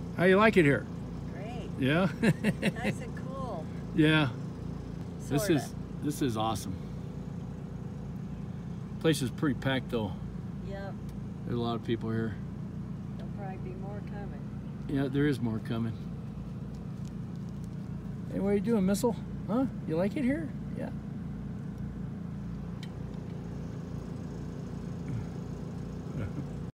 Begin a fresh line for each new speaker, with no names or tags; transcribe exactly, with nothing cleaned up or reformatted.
How you like it here?
Great.
Yeah.
Nice and cool.
Yeah.
Sorta.
This is this is awesome. Place is pretty packed though.
Yep.
There's a lot of people here.
There'll probably be more coming.
Yeah, there is more coming. Hey, what are you doing, Missile? Huh? You like it here? Yeah.